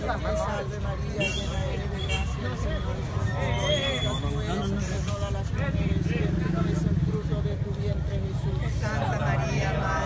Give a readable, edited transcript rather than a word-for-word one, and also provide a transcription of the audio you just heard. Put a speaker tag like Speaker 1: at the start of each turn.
Speaker 1: salve María, llena eres de gracia, el Señor es contigo. Bendita tú eres entre todas las mujeres y bendito es el fruto de tu vientre, Jesús. Santa María, Madre